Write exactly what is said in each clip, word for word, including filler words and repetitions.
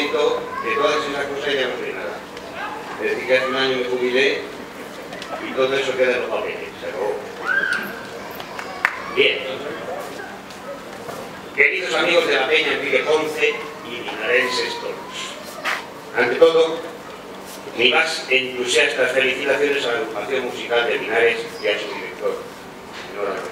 reconocimiento de todas esas cosas ya no soy nada. Es decir, que hace un año me jubilé y todo eso queda en los papeles. Se acabó. Bien. Queridos amigos de la Peña Enrique Ponce y linarenses todos. Ante todo, mis más entusiastas felicitaciones a la agrupación musical de Linares y a su director. Enhorabuena.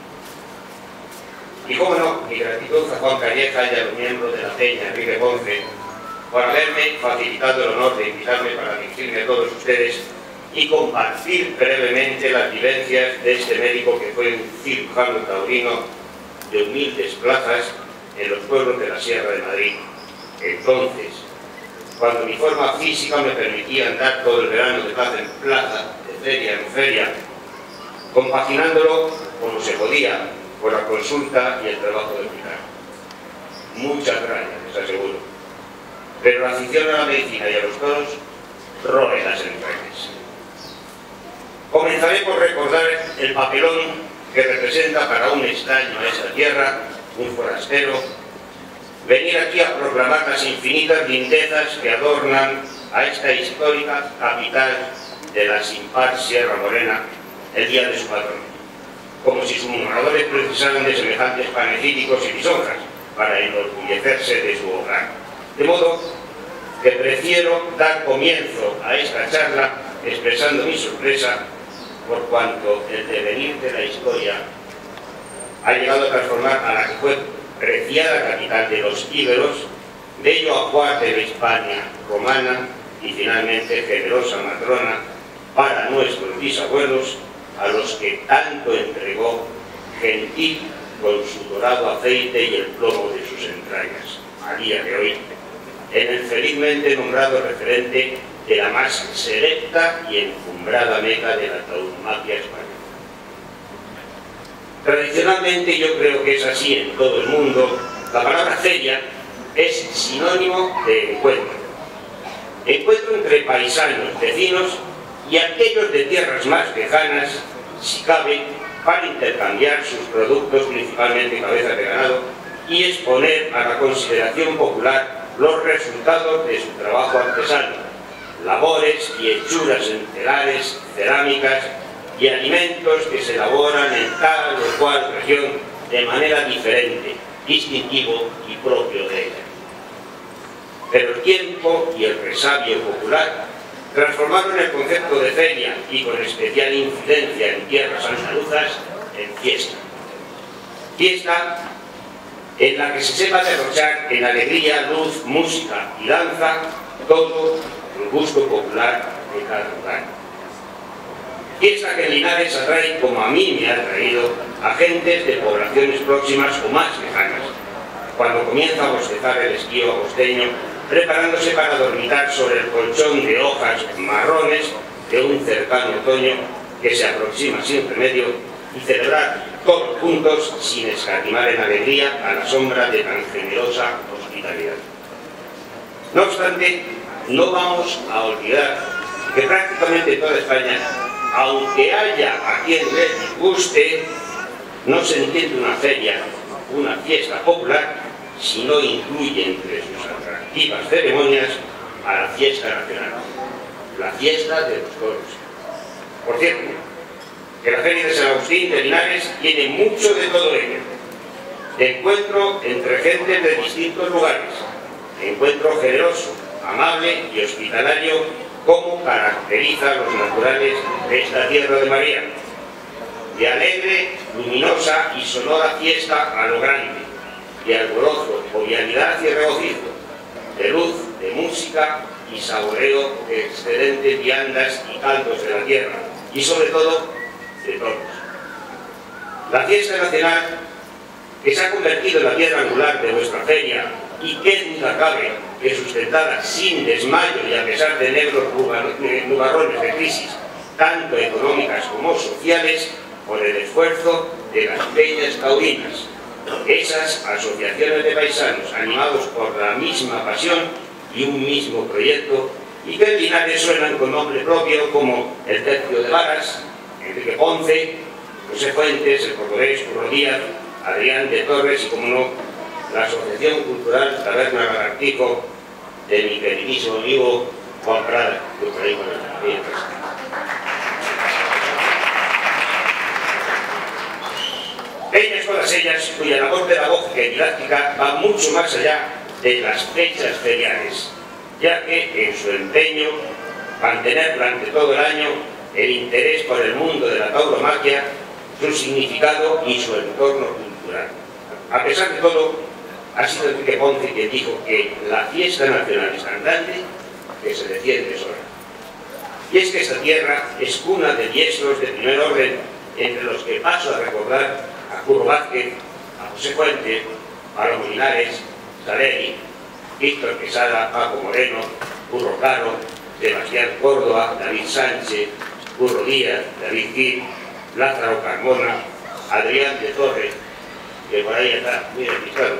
Y cómo no, mi gratitud a Juan Calleja y a los miembros de la Peña Enrique Ponce por haberme facilitado el honor de invitarme para dirigirme a todos ustedes y compartir brevemente las vivencias de este médico que fue un cirujano taurino de humildes plazas en los pueblos de la Sierra de Madrid. Entonces, cuando mi forma física me permitía andar todo el verano de plaza en plaza, de feria en feria, compaginándolo como se podía por la consulta y el trabajo de cuidar. Muchas gracias, les aseguro. Pero la afición a la medicina y a los toros roe las entrañas. Comenzaré por recordar el papelón que representa para un extraño a esta tierra, un forastero, venir aquí a proclamar las infinitas lindezas que adornan a esta histórica capital de la sin par Sierra Morena el día de su patrón, como si sus moradores precisaran de semejantes panegíricos y lisonjas para enorgullecerse de su hogar. De modo que prefiero dar comienzo a esta charla expresando mi sorpresa por cuanto el devenir de la historia ha llegado a transformar a la que fue preciada capital de los íberos, bello ajuar de la Hispania romana y finalmente generosa matrona para nuestros bisabuelos, a los que tanto entregó gentil con su dorado aceite y el plomo de sus entrañas, a día de hoy, en el felizmente nombrado referente de la más selecta y encumbrada meca de la tauromaquia española. Tradicionalmente, yo creo que es así en todo el mundo, la palabra feria es sinónimo de encuentro. Encuentro entre paisanos, vecinos y aquellos de tierras más lejanas, si cabe, para intercambiar sus productos, principalmente cabezas de ganado, y exponer a la consideración popular los resultados de su trabajo artesano, labores y hechuras en telares, cerámicas y alimentos que se elaboran en tal o cual región de manera diferente, distintivo y propio de ella. Pero el tiempo y el resabio popular transformaron el concepto de feria, y con especial incidencia en tierras andaluzas, en fiesta. Fiesta en la que se sepa derrochar en alegría, luz, música y danza todo el gusto popular de cada lugar. Fiesta que en Linares atrae, como a mí me ha traído, a gentes de poblaciones próximas o más lejanas, cuando comienza a bostezar el esquío agosteño, preparándose para dormitar sobre el colchón de hojas marrones de un cercano otoño que se aproxima sin remedio, y celebrar todos juntos, sin escatimar en alegría, a la sombra de tan generosa hospitalidad. No obstante, no vamos a olvidar que prácticamente en toda España, aunque haya a quien le disguste, no se entiende una feria, una fiesta popular, si no incluye entre sus atractivas ceremonias a la fiesta nacional, la fiesta de los toros. Por cierto, que la Feria de San Agustín de Linares tiene mucho de todo ello. De encuentro entre gente de distintos lugares, encuentro generoso, amable y hospitalario, como caracteriza a los naturales de esta tierra de María, de alegre, luminosa y sonora fiesta a lo grande, de alborozo, jovialidad y regocijo, de luz, de música y saboreo de excelentes viandas y caldos de la tierra, y sobre todo de todos. La fiesta nacional, que se ha convertido en la piedra angular de vuestra feria, y que duda cabe que sustentada sin desmayo y a pesar de negros nubarrones de crisis, tanto económicas como sociales, por el esfuerzo de las peñas taurinas, esas asociaciones de paisanos animados por la misma pasión y un mismo proyecto, y que en Linares suenan con nombre propio como el Tercio de Varas, Enrique Ponce, José Fuentes, el cordobés Curro Díaz, Adrián de Torres y, como no, la Asociación Cultural Taberna Lagartijo, de mi queridísimo amigo Juan Prada, que por ahí con el Ellas, todas ellas, cuya labor pedagógica y didáctica va mucho más allá de las fechas feriales, ya que en su empeño mantener durante todo el año el interés por el mundo de la tauromaquia, su significado y su entorno cultural. A pesar de todo, ha sido Enrique Ponce quien dijo que la fiesta nacional es tan grande que se defiende sola. Y es que esta tierra es cuna de diestros de primer orden, entre los que paso a recordar a Curro Vázquez, a José Fuente, Palomo Linares, Saleri, Víctor Quesada, Paco Moreno, Curro Caro, Sebastián Córdoba, David Sánchez, Curro Díaz, David Gil, Lázaro Carmona, Adrián de Torres, que por ahí está muy registrado,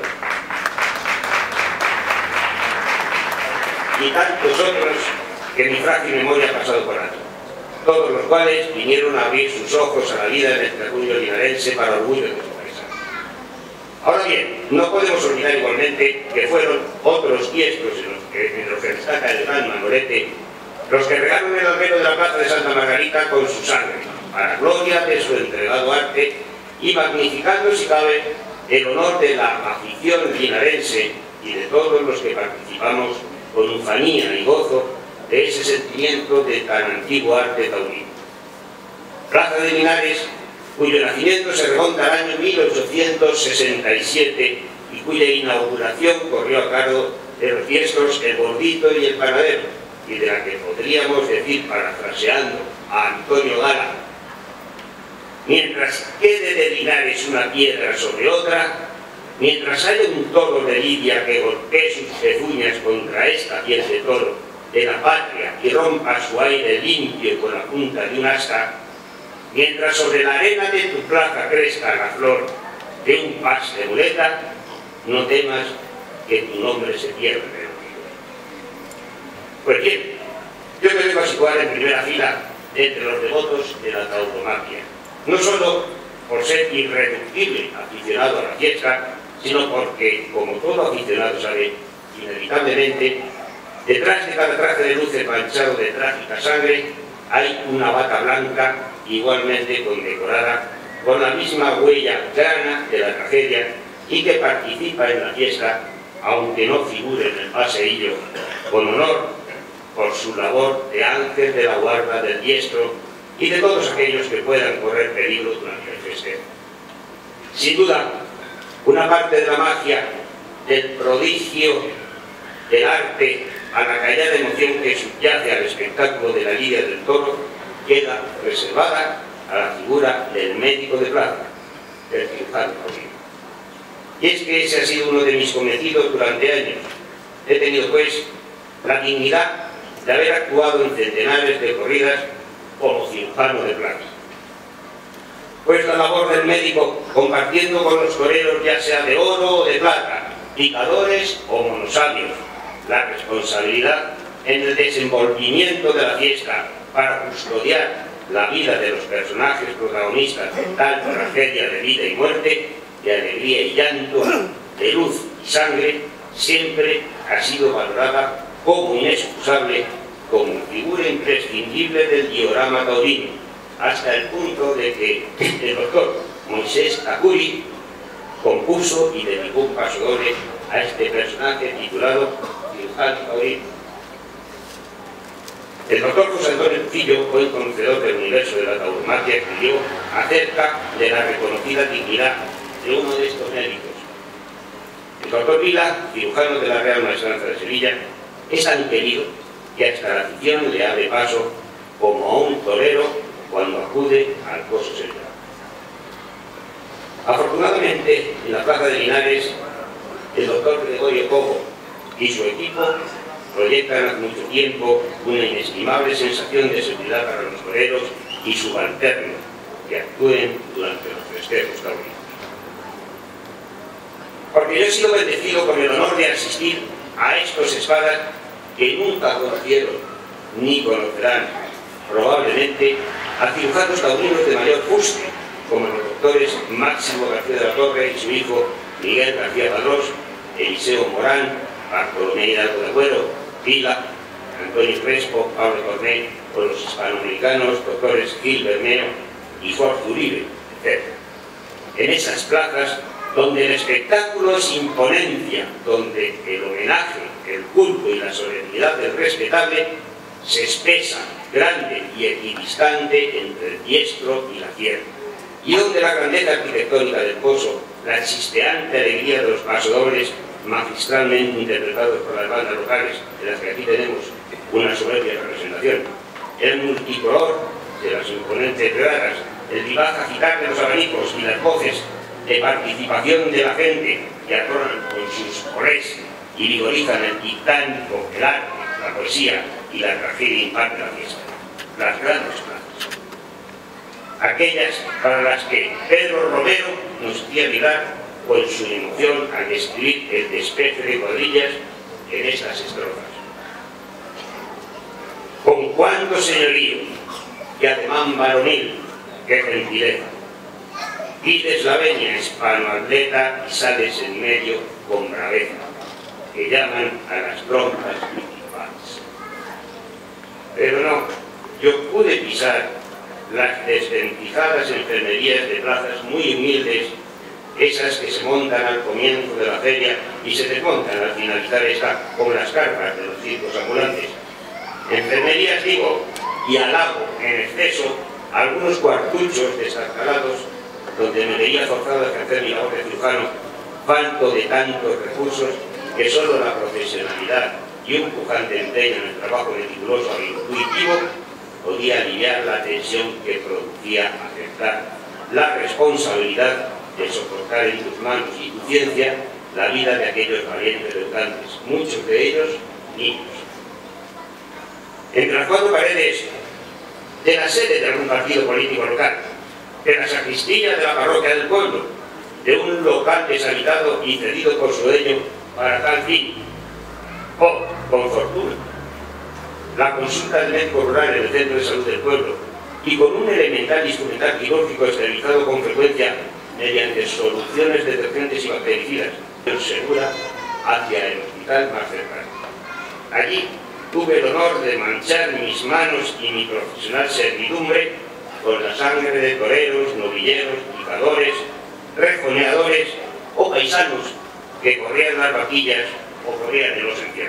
y tantos otros que mi frágil memoria ha pasado por alto, todos los cuales vinieron a abrir sus ojos a la vida en el terruño linarense para orgullo de su país. Ahora bien, no podemos olvidar igualmente que fueron otros diestros en los que, en los que destaca el gran Manolete, los que regaron el albero de la plaza de Santa Margarita con su sangre, para gloria de su entregado arte y magnificando, si cabe, el honor de la afición linarense y de todos los que participamos con ufanía y gozo de ese sentimiento de tan antiguo arte taurino. Plaza de Linares, cuyo nacimiento se remonta al año mil ochocientos sesenta y siete y cuya inauguración corrió a cargo de los diestros El Gordito y El Panadero, y de la que podríamos decir, parafraseando a Antonio Gala: mientras quede de Linares una piedra sobre otra, mientras haya un toro de lidia que golpee sus pezuñas contra esta piel de toro de la patria y rompa su aire limpio con la punta de un asta, mientras sobre la arena de tu plaza crezca la flor de un pas de muleta, no temas que tu nombre se pierda en el olvido. Pues bien, yo me vengo a situar en primera fila entre los devotos de la tauromaquia, no solo por ser irreductible aficionado a la fiesta, sino porque, como todo aficionado sabe, inevitablemente, detrás de cada traje de luces manchado de trágica sangre hay una bata blanca igualmente condecorada con la misma huella grana de la tragedia y que participa en la fiesta, aunque no figure en el paseillo, con honor por su labor de ángel de la guarda del diestro y de todos aquellos que puedan correr peligro durante el festejo. Sin duda, una parte de la magia, del prodigio, del arte, a la callada emoción que subyace al espectáculo de la lidia del toro, queda reservada a la figura del médico de plaza, del cirujano taurino. Y es que ese ha sido uno de mis cometidos durante años. He tenido, pues, la dignidad de haber actuado en centenares de corridas como cirujano de plaza. Pues la labor del médico, compartiendo con los toreros, ya sea de oro o de plata, picadores o monosabios, la responsabilidad en el desenvolvimiento de la fiesta para custodiar la vida de los personajes protagonistas de tal tragedia de vida y muerte, de alegría y llanto, de luz y sangre, siempre ha sido valorada como inexcusable, como figura imprescindible del diorama taurino, hasta el punto de que el doctor Moisés Takuri compuso y dedicó un paso doble a este personaje titulado Cirujano Taurino. El doctor José Antonio Trujillo, buen conocedor del universo de la tauromaquia, escribió acerca de la reconocida dignidad de uno de estos médicos. El doctor Vila, cirujano de la Real Maestranza de Sevilla, es tan querido que hasta la afición le abre paso como a un torero cuando acude al coso central. Afortunadamente, en la plaza de Linares, el doctor Gregorio Cobo y su equipo proyectan hace mucho tiempo una inestimable sensación de seguridad para los toreros y subalternos que actúen durante los festejos taurinos. Porque yo he sido bendecido con el honor de asistir a estos espadas que nunca conocieron ni conocerán probablemente a cirujanos taurinos de mayor fuste, como los doctores Máximo García de la Torre y su hijo Miguel García Padrós, Eliseo Morán, Bartolomé Hidalgo de Agüero, Vila, Antonio Crespo, Pablo Cornet, o los hispanoamericanos doctores Gil Bermeo y Jorge Uribe, etcétera. En esas plazas donde el espectáculo es imponencia, donde el homenaje, el culto y la solemnidad del respetable se expresan grande y equidistante entre el diestro y la tierra, y donde la grandeza arquitectónica del Pozo, la chispeante alegría de los pasodobles, magistralmente interpretados por las bandas locales, de las que aquí tenemos una soberbia representación, el multicolor de las imponentes gradas, el vivaz agitar de los abanicos y las voces de participación de la gente que atornan con sus olés y vigorizan el titánico, el arte, la poesía y la tragedia imparte la fiesta. Las grandes plazas. Aquellas para las que Pedro Romero nos hacía vibrar con su emoción al describir el despeje de cuadrillas en estas estrofas. Con cuánto señorío y ademán varonil, qué gentileza. Pides la veña hispanoatleta y sales en medio con braveza, que llaman a las trompas principales. Pero no, yo pude pisar las desventijadas enfermerías de plazas muy humildes, esas que se montan al comienzo de la feria y se desmontan al finalizar esta, como las carpas de los circos ambulantes. Enfermerías, digo, y alabo en exceso algunos cuartuchos destartalados donde me veía forzado a ejercer mi labor de cirujano, falto de tantos recursos que solo la profesionalidad y un pujante empeño en el trabajo meticuloso e intuitivo podía aliviar la tensión que producía aceptar la responsabilidad de soportar en tus manos y tu ciencia la vida de aquellos valientes educantes, muchos de ellos niños. Entre las cuatro paredes de la sede de algún partido político local, de la sacristía de la parroquia del pueblo, de un local deshabitado y cedido por su dueño para tal fin, o, con fortuna, la consulta del médico rural en el centro de salud del pueblo, y con un elemental instrumental quirúrgico esterilizado con frecuencia mediante soluciones detergentes y bactericidas, segura hacia el hospital más cercano. Allí tuve el honor de manchar mis manos y mi profesional servidumbre con la sangre de toreros, novilleros, picadores, rejoneadores o paisanos que corrían las vaquillas o corrían en los entierros.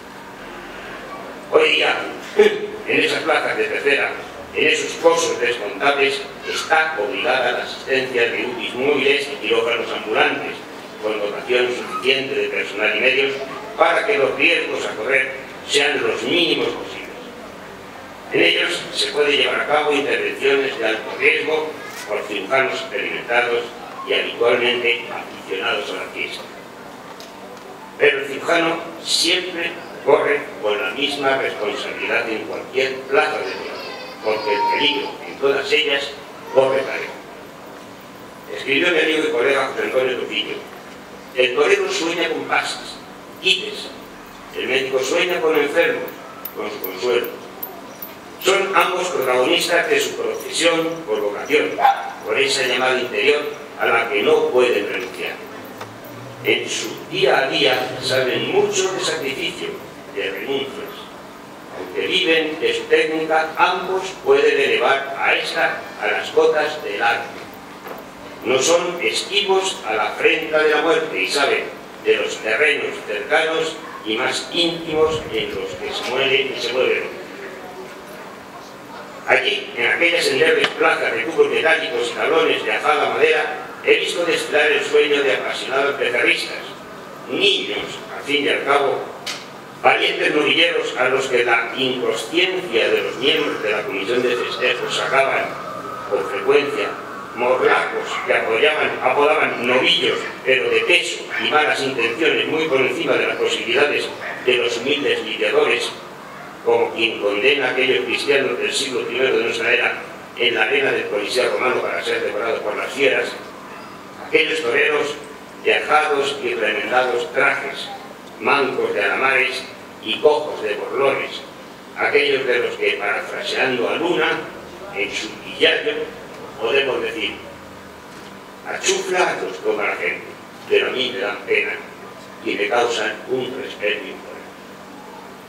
Hoy día, en esas plazas de tercera, en esos cosos desmontables, está obligada la asistencia de U B Is móviles y quirófanos ambulantes, con dotación suficiente de personal y medios para que los riesgos a correr sean los mínimos posibles. En ellos se puede llevar a cabo intervenciones de alto riesgo por cirujanos experimentados y habitualmente aficionados a la fiesta. Pero el cirujano siempre corre con la misma responsabilidad en cualquier plaza de trabajo, porque el peligro en todas ellas corre parejo. Escribió mi amigo y colega José Antonio Trujillo: el torero sueña con pasas, quites, el médico sueña con enfermos, con su consuelo. Son ambos protagonistas de su profesión por vocación, por esa llamada interior a la que no pueden renunciar. En su día a día saben mucho de sacrificio, de renuncias. Aunque viven de su técnica, ambos pueden elevar a esta a las cotas del arte. No son esquivos a la afrenta de la muerte y saben de los terrenos cercanos y más íntimos en los que se mueven y se mueven. Allí, en aquellas endebles plazas de tubos metálicos y tablones de azada madera, he visto desfilar el sueño de apasionados becerristas, niños, al fin y al cabo, valientes novilleros a los que la inconsciencia de los miembros de la comisión de festejos sacaban con frecuencia, morlacos que apoyaban, apodaban novillos, pero de peso y malas intenciones muy por encima de las posibilidades de los humildes lidiadores, como quien condena a aquellos cristianos del siglo primero de nuestra era en la arena del Coliseo romano para ser devorados por las fieras, aquellos toreros de ajados y remendados trajes, mancos de alamares y cojos de borlones, aquellos de los que, parafraseando a Luna, en su pillallo, podemos decir: a chuflados toma la gente, pero a mí me dan pena y me causan un respeto importante.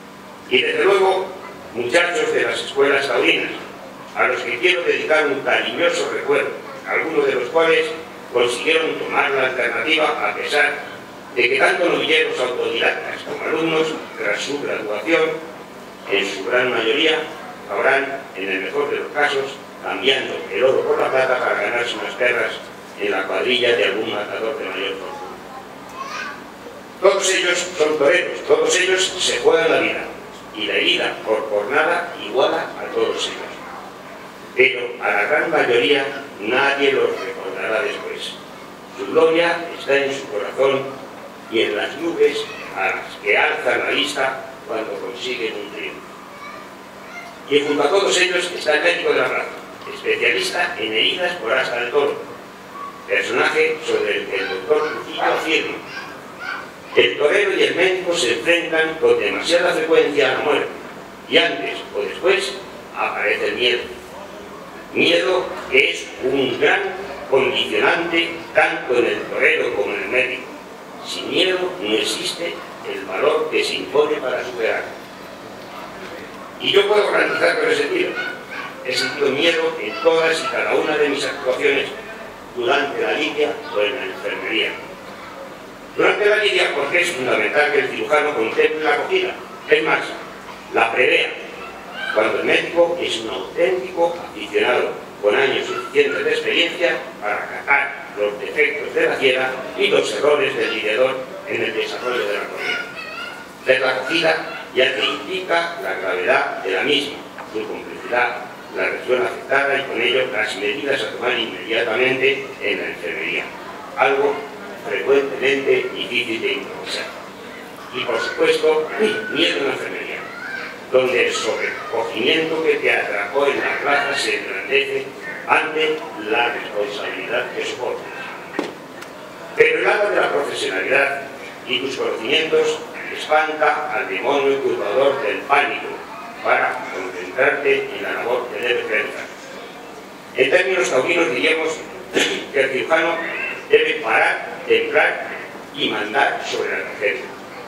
Y desde luego, muchachos de las escuelas taurinas, a los que quiero dedicar un cariñoso recuerdo, algunos de los cuales consiguieron tomar la alternativa a pesar de que tanto novilleros autodidactas como alumnos, tras su graduación, en su gran mayoría, acabarán, en el mejor de los casos, cambiando el oro por la plata para ganarse unas perras en la cuadrilla de algún matador de mayor fortuna. Todos ellos son toreros, todos ellos se juegan la vida, y la herida por jornada iguala a todos ellos. Pero a la gran mayoría nadie los recordará después. Su gloria está en su corazón y en las nubes a las que alzan la vista cuando consiguen un triunfo. Y junto a todos ellos está el médico de la plaza, especialista en heridas por asta del toro, personaje sobre el que el doctor Trujillo afirma: el torero y el médico se enfrentan con demasiada frecuencia a la muerte, y antes o después aparece el miedo. Miedo que es un gran condicionante tanto en el torero como en el médico. Sin miedo no existe el valor que se impone para superar. Y yo puedo garantizar que lo he sentido. He sentido miedo en todas y cada una de mis actuaciones durante la lidia o en la enfermería. Durante la lidia, porque es fundamental que el cirujano contemple la acogida, es más, la prevea, cuando el médico es un auténtico aficionado con años suficientes de experiencia para catar los defectos de la fiera y los errores del lidiador en el desarrollo de la corrida. De la acogida, ya que implica la gravedad de la misma, su complejidad, la región afectada y con ello las medidas a tomar inmediatamente en la enfermería, algo frecuentemente difícil de improvisar. Y por supuesto, miedo en la enfermería, donde el sobrecogimiento que te atrapó en la plaza se engrandece ante la responsabilidad que soportas. Pero el alma de la profesionalidad y tus conocimientos espanta al demonio turbador del pánico para concentrarte en la labor que debes realizar. En términos taurinos diríamos que el cirujano debe parar, temblar y mandar sobre la tragedia.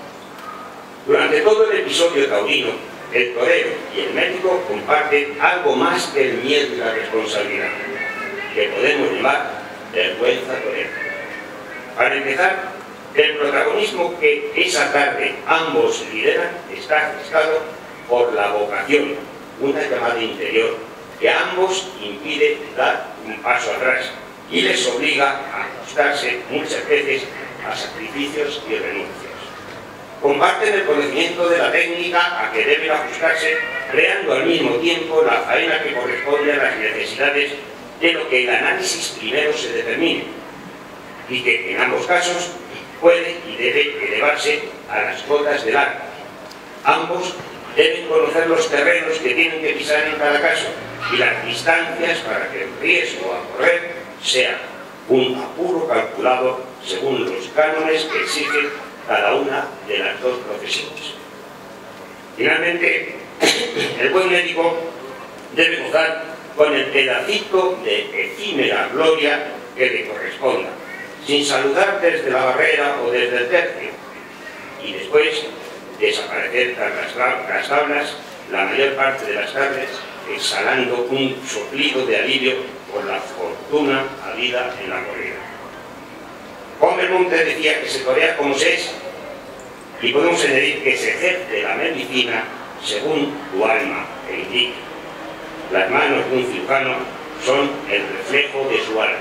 Durante todo el episodio taurino, el torero y el médico comparten algo más que el miedo y la responsabilidad, que podemos llamar vergüenza torera. Para empezar, el protagonismo que esa tarde ambos lideran está gestado por la vocación, una llamada interior que a ambos impide dar un paso atrás y les obliga a ajustarse muchas veces a sacrificios y renuncias. Comparten el conocimiento de la técnica a que deben ajustarse, creando al mismo tiempo la faena que corresponde a las necesidades de lo que el análisis primero se determine, y que en ambos casos puede y debe elevarse a las cotas del arte. Ambos deben conocer los terrenos que tienen que pisar en cada caso y las distancias para que el riesgo a correr sea un apuro calculado según los cánones que exigen cada una de las dos profesiones. Finalmente, el buen médico debe gozar con el pedacito de efímera gloria que le corresponda, sin saludar desde la barrera o desde el tercio, y después desaparecer tras las tablas la mayor parte de las tardes, exhalando un soplido de alivio por la fortuna habida en la corrida. Combermonte decía que se torea como se es, y podemos añadir que se ejerce la medicina según tu alma te indique. Las manos de un cirujano son el reflejo de su alma.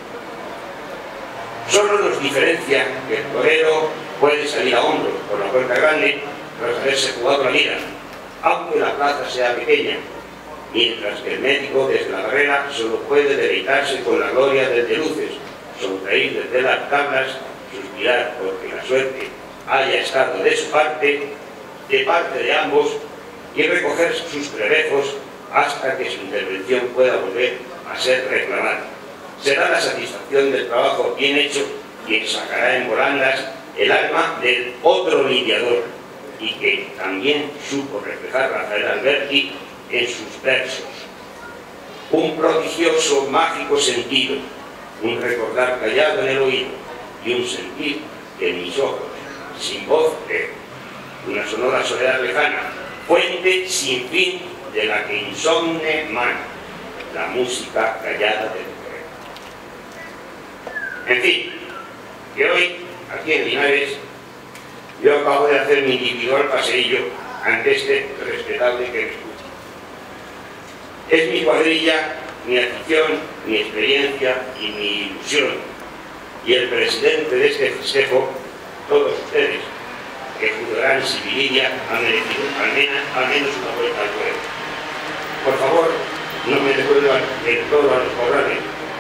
Solo nos diferencia que el torero puede salir a hombros por la puerta grande tras haberse jugado la vida, aunque la plaza sea pequeña, mientras que el médico desde la barrera solo puede deleitarse con la gloria del de luces, sonreír desde las tablas, suspirar porque la suerte haya estado de su parte, de parte de ambos, y recoger sus prevejos hasta que su intervención pueda volver a ser reclamada. Será la satisfacción del trabajo bien hecho quien sacará en volandas el alma del otro lidiador, y que también supo reflejar Rafael Alberti en sus versos. Un prodigioso, mágico sentido, un recordar callado en el oído y un sentir que en mis ojos, sin voz, de una sonora soledad lejana, fuente sin fin de la que insomne mana la música callada del poema. En fin, que hoy, aquí en Linares, yo acabo de hacer mi individual paseillo ante este respetable que me escucha. Es mi cuadrilla, mi afición, mi experiencia y mi ilusión. Y el presidente de este festejo, todos ustedes, que juzgarán si Viridia ha merecido al menos, al menos una vuelta al pueblo. Por favor, no me devuelvan del todo a los corrales.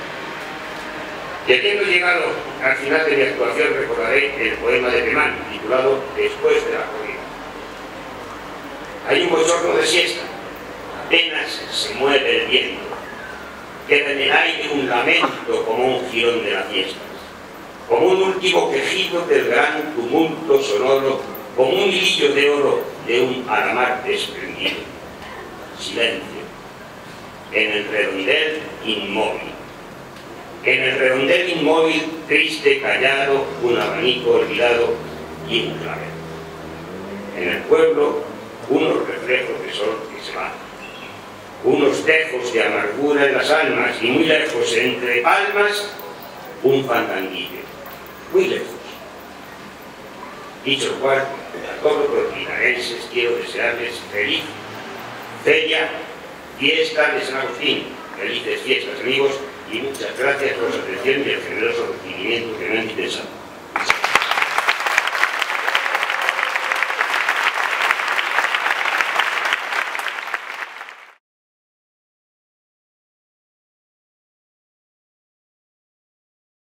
Y habiendo llegado al final de mi actuación, recordaré el poema de Pemán, titulado Después de la corrida. Hay un bochorno de siesta, apenas se mueve el viento, queda en el aire un lamento como un jirón de la fiesta, como un último quejido del gran tumulto sonoro, como un hilillo de oro de un alamar desprendido. Silencio. En el redondel inmóvil. En el redondel inmóvil, triste, callado, un abanico olvidado y un clavel. En el pueblo, unos reflejos de sol que se van. Unos tejos de amargura en las almas y muy lejos, entre palmas, un fandanguillo. Muy lejos. Dicho lo cual, a todos los linarenses quiero desearles feliz feria, fiesta de San Agustín. Felices fiestas, amigos, y muchas gracias por su atención y el generoso recibimiento que me han dispensado.